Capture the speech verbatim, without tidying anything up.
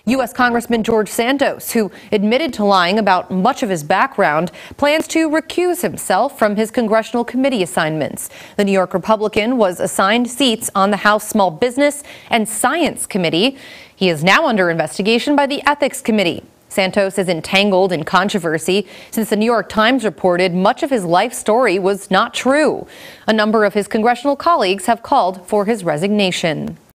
U S Congressman George Santos, who admitted to lying about much of his background, plans to recuse himself from his congressional committee assignments. The New York Republican was assigned seats on the House Small Business and Science Committee. He is now under investigation by the Ethics Committee. Santos is entangled in controversy since the New York Times reported much of his life story was not true. A number of his congressional colleagues have called for his resignation.